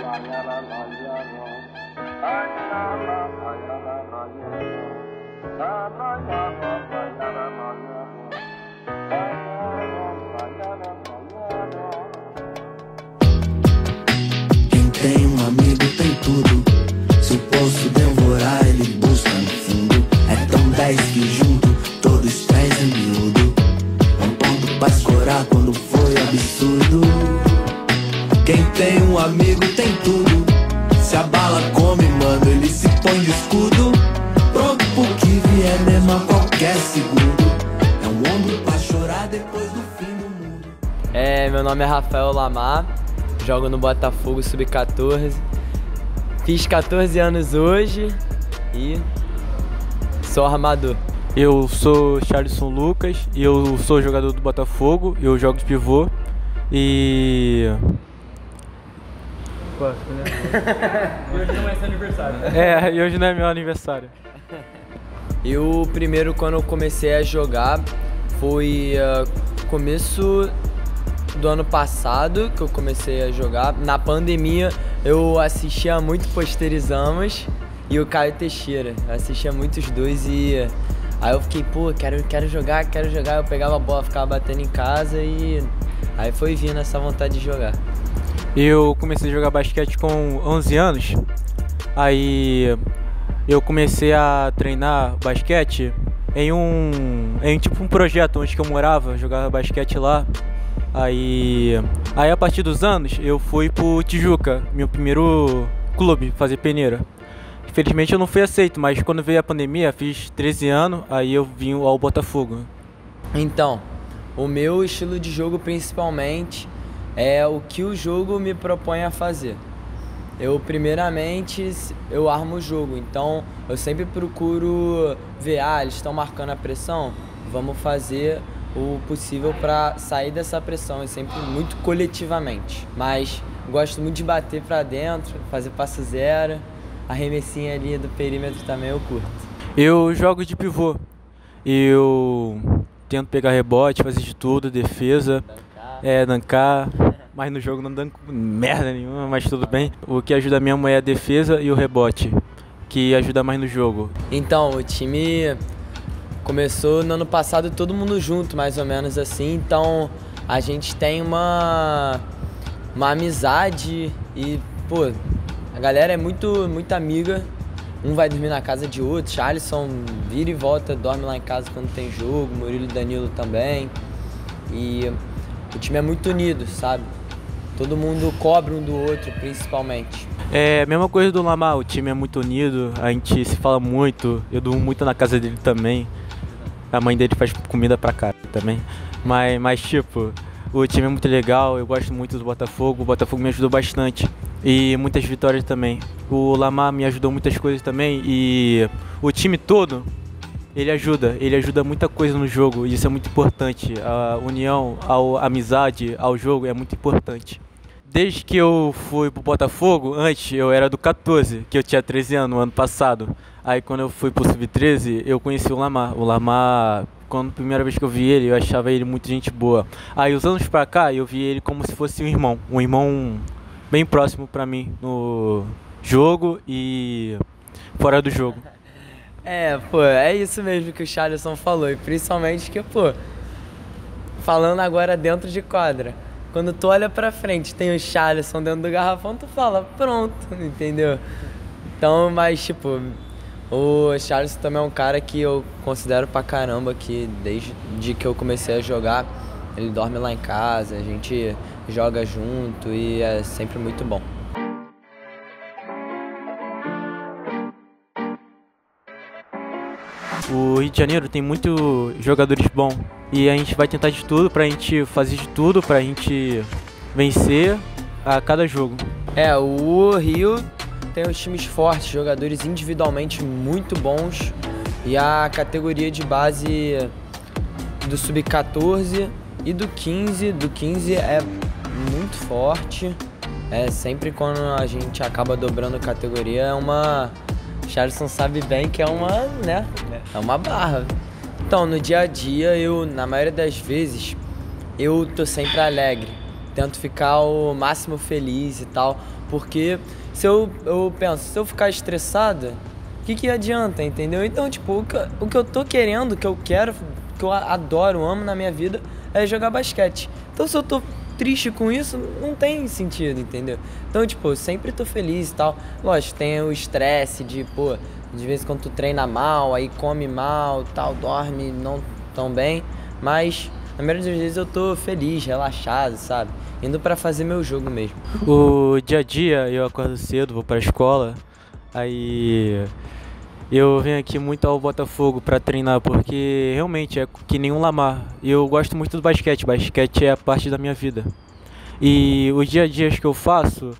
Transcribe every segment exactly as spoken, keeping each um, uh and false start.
Quem tem um amigo tem tudo. Se o poço devorar, ele busca no fundo. É tão dez que junto todos trazem miúdo. É um ponto pra escorar quando foi absurdo. Quem tem um amigo tem tudo. Se a bala come, mano, ele se põe de escudo. Pronto pro que vier mesmo a qualquer segundo. É um ombro pra chorar depois do fim do mundo. É, meu nome é Rafael Lamar, jogo no Botafogo sub quatorze. Fiz quatorze anos hoje e sou armador. Eu sou Charlison Lucas e eu sou jogador do Botafogo, eu jogo de pivô e... E hoje não é seu aniversário. É, e hoje não é meu aniversário. Eu primeiro, quando eu comecei a jogar, foi uh, começo do ano passado que eu comecei a jogar. Na pandemia eu assistia muito Posterizamos e o Caio Teixeira. Eu assistia muito os dois e aí eu fiquei, pô, quero, quero jogar, quero jogar. Eu pegava a bola, ficava batendo em casa e aí foi vindo essa vontade de jogar. Eu comecei a jogar basquete com onze anos, aí eu comecei a treinar basquete em um, em tipo um projeto onde que eu morava, jogava basquete lá. Aí, aí a partir dos anos eu fui pro Tijuca, meu primeiro clube, fazer peneira. Infelizmente eu não fui aceito, mas quando veio a pandemia, fiz treze anos, aí eu vim ao Botafogo. Então, o meu estilo de jogo principalmente é o que o jogo me propõe a fazer. Eu primeiramente, eu armo o jogo, então eu sempre procuro ver, ah, eles estão marcando a pressão, vamos fazer o possível para sair dessa pressão, e sempre muito coletivamente. Mas gosto muito de bater para dentro, fazer passo zero, arremessinha ali do perímetro também eu curto. Eu jogo de pivô, eu tento pegar rebote, fazer de tudo, defesa, é, dancar, mas no jogo não danco merda nenhuma, mas tudo bem. O que ajuda mesmo é a defesa e o rebote, que ajuda mais no jogo. Então, o time começou no ano passado todo mundo junto, mais ou menos assim, então a gente tem uma, uma amizade e, pô, a galera é muito, muito amiga, um vai dormir na casa de outro, Charlison vira e volta, dorme lá em casa quando tem jogo, Murilo e Danilo também, e o time é muito unido, sabe? Todo mundo cobra um do outro, principalmente. É a mesma coisa do Lamar, o time é muito unido, a gente se fala muito, eu durmo muito na casa dele também. A mãe dele faz comida pra cá também. Mas, mas tipo, o time é muito legal, eu gosto muito do Botafogo, o Botafogo me ajudou bastante. E muitas vitórias também. O Lamar me ajudou muitas coisas também e o time todo, ele ajuda, ele ajuda muita coisa no jogo e isso é muito importante. A união, a amizade ao jogo é muito importante. Desde que eu fui pro Botafogo, antes eu era do quatorze, que eu tinha treze anos no ano passado. Aí quando eu fui pro sub treze, eu conheci o Lamar. O Lamar, quando a primeira vez que eu vi ele, eu achava ele muito gente boa. Aí os anos pra cá, eu vi ele como se fosse um irmão. Um irmão bem próximo pra mim no jogo e fora do jogo. É, pô, é isso mesmo que o Charlison falou. E principalmente que, pô, falando agora dentro de quadra, quando tu olha pra frente, tem o Charlison dentro do garrafão, tu fala, pronto, entendeu? Então, mas tipo, o Charlison também é um cara que eu considero pra caramba, que desde que eu comecei a jogar, ele dorme lá em casa, a gente joga junto e é sempre muito bom. O Rio de Janeiro tem muitos jogadores bons e a gente vai tentar de tudo pra gente fazer de tudo pra gente vencer a cada jogo. É, o Rio tem os times fortes, jogadores individualmente muito bons e a categoria de base do sub quatorze e do quinze, do quinze é muito forte. É, sempre quando a gente acaba dobrando categoria é uma... Charlison sabe bem que é uma, né, é uma barra. Então, no dia a dia, eu, na maioria das vezes, eu tô sempre alegre. tento ficar o máximo feliz e tal, porque se eu, eu penso, se eu ficar estressado, o que que adianta, entendeu? Então, tipo, o que, o que eu tô querendo, o que eu quero, o que eu adoro, amo na minha vida, é jogar basquete. Então, se eu tô triste com isso, não tem sentido, entendeu? Então, tipo, eu sempre tô feliz e tal. Lógico, tem o estresse de, pô, de vez em quando tu treina mal, aí come mal, tal, dorme não tão bem, mas na maioria das vezes eu tô feliz, relaxado, sabe? Indo pra fazer meu jogo mesmo. O dia a dia, eu acordo cedo, vou pra escola, aí eu venho aqui muito ao Botafogo pra treinar, porque realmente é que nem um Lamar. Eu gosto muito do basquete, basquete é a parte da minha vida. E os dia a dias que eu faço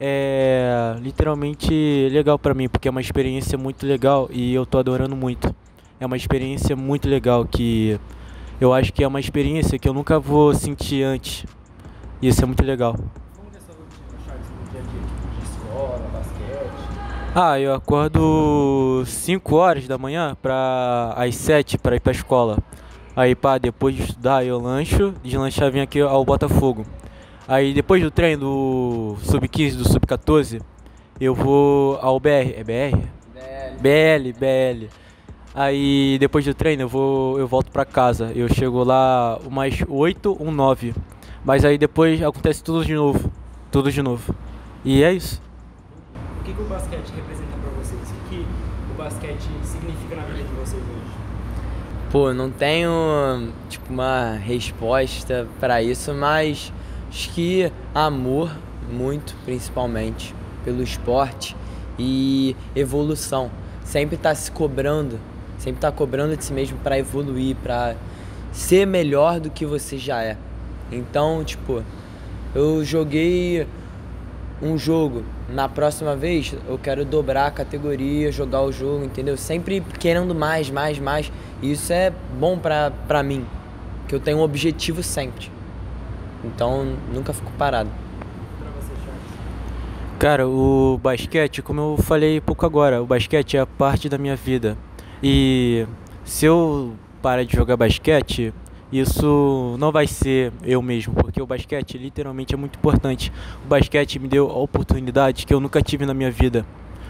é literalmente legal pra mim, porque é uma experiência muito legal e eu tô adorando muito. É uma experiência muito legal que eu acho que é uma experiência que eu nunca vou sentir antes. E isso é muito legal. Como que é a sua rotina, Charles, no dia a dia? Tipo, de escola, basquete? Ah, eu acordo cinco horas da manhã para às sete para ir pra escola. Aí, pá, depois de estudar eu lancho, de lanchar vim aqui ao Botafogo. Aí depois do treino do sub quinze, do sub quatorze, eu vou ao B R, é B R? B L, B L. Aí depois do treino eu vou, eu volto pra casa. Eu chego lá umas oito, um nove. Mas aí depois acontece tudo de novo, tudo de novo. E é isso. O que, que o basquete representa pra vocês? O que o basquete significa na vida de vocês hoje? Pô, não tenho, tipo, uma resposta pra isso, mas acho que amor, muito, principalmente, pelo esporte e evolução. Sempre tá se cobrando, sempre tá cobrando de si mesmo pra evoluir, pra ser melhor do que você já é. Então, tipo, eu joguei um jogo, na próxima vez eu quero dobrar a categoria, jogar o jogo, entendeu? Sempre querendo mais, mais, mais. E isso é bom pra, pra mim, que eu tenho um objetivo sempre. Então, nunca fico parado. Pra você, Charles? Cara, o basquete, como eu falei pouco agora, o basquete é a parte da minha vida. E se eu parar de jogar basquete, isso não vai ser eu mesmo, porque o basquete literalmente é muito importante. O basquete me deu oportunidades que eu nunca tive na minha vida.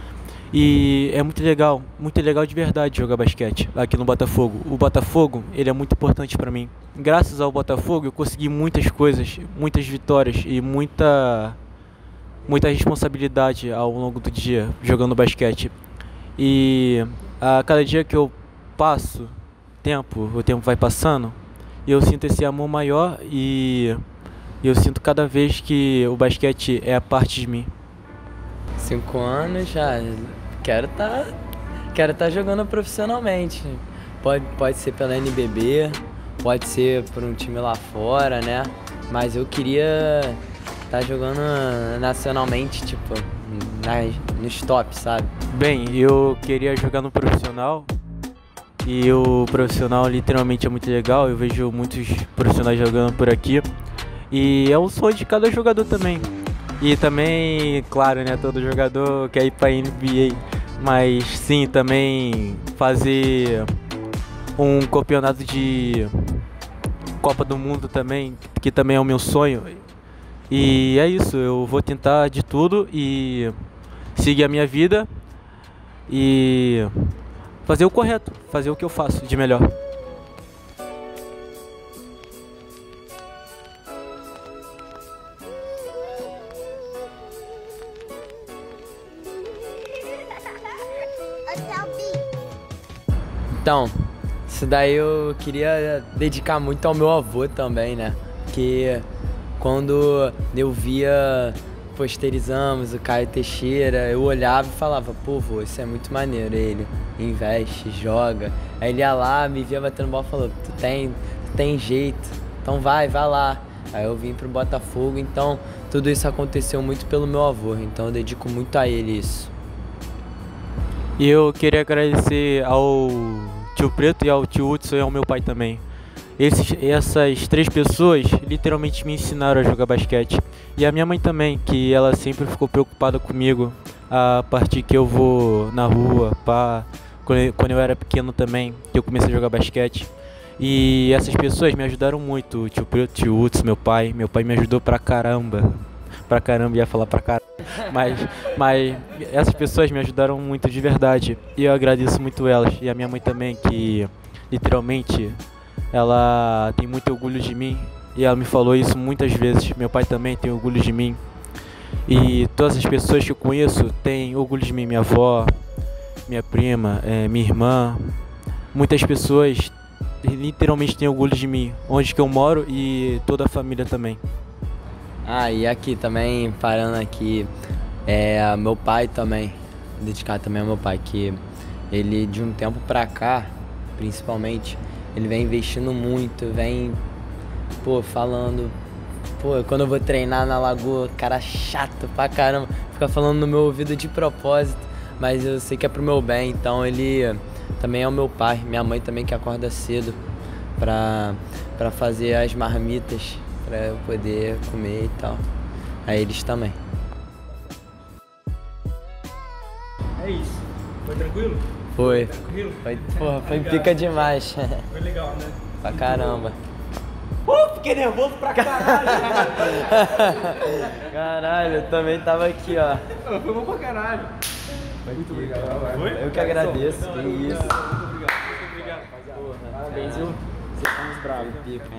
E é muito legal, muito legal de verdade jogar basquete aqui no Botafogo. O Botafogo, ele é muito importante pra mim. Graças ao Botafogo eu consegui muitas coisas, muitas vitórias e muita, muita responsabilidade ao longo do dia jogando basquete. E a cada dia que eu passo tempo, o tempo vai passando, eu sinto esse amor maior e eu sinto cada vez que o basquete é a parte de mim. Cinco anos já, quero tá, quero tá jogando profissionalmente. Pode, pode ser pela N B B, pode ser por um time lá fora, né? Mas eu queria tá jogando nacionalmente, tipo, nas, nos tops, sabe? Bem, eu queria jogar no profissional. E o profissional literalmente é muito legal, eu vejo muitos profissionais jogando por aqui. E é o sonho de cada jogador também. E também, claro, né, todo jogador quer ir pra N B A. Mas sim, também fazer um campeonato de Copa do Mundo também, que também é o meu sonho. E é isso, eu vou tentar de tudo e seguir a minha vida e fazer o correto, fazer o que eu faço de melhor. Então, isso daí eu queria dedicar muito ao meu avô também, né? Porque quando eu via Posterizamos, o Caio Teixeira, eu olhava e falava, pô, vô, isso é muito maneiro. Ele investe, joga. Aí ele ia lá, me via batendo bola e falou, tu tem, tu tem jeito, então vai, vai lá. Aí eu vim pro Botafogo, então tudo isso aconteceu muito pelo meu avô, então eu dedico muito a ele isso. E eu queria agradecer ao tio Preto e ao tio Hudson e ao meu pai também. Esses, essas três pessoas literalmente me ensinaram a jogar basquete. E a minha mãe também, que ela sempre ficou preocupada comigo a partir que eu vou na rua, pá, quando eu, quando eu era pequeno também, que eu comecei a jogar basquete. E essas pessoas me ajudaram muito, o tio Preto, o tio Hudson, meu pai. Meu pai me ajudou pra caramba. Pra caramba, ia falar pra caramba. Mas, mas essas pessoas me ajudaram muito de verdade. E eu agradeço muito elas. E a minha mãe também, que literalmente ela tem muito orgulho de mim. E ela me falou isso muitas vezes. Meu pai também tem orgulho de mim. E todas as pessoas que eu conheço têm orgulho de mim. Minha avó, minha prima, é, minha irmã. Muitas pessoas literalmente têm orgulho de mim. Onde que eu moro e toda a família também. Ah, e aqui também, parando aqui, é meu pai também, dedicar também ao meu pai, que ele de um tempo pra cá, principalmente, ele vem investindo muito, vem, pô, falando, pô, quando eu vou treinar na lagoa, cara chato pra caramba, fica falando no meu ouvido de propósito, mas eu sei que é pro meu bem, então ele também é o meu pai, minha mãe também que acorda cedo pra, pra fazer as marmitas, pra eu poder comer e tal. A eles também. É isso. Foi tranquilo? Foi. Tranquilo? Foi, porra, foi pica demais. Foi legal, né? Pra caramba. Uh, fiquei nervoso pra caralho. Caralho, eu também tava aqui, ó. Foi bom pra caralho. Muito obrigado. Foi? Eu que agradeço. Que isso. Muito obrigado. Muito obrigado. Parabéns, viu? Vocês são uns bravos. Pica.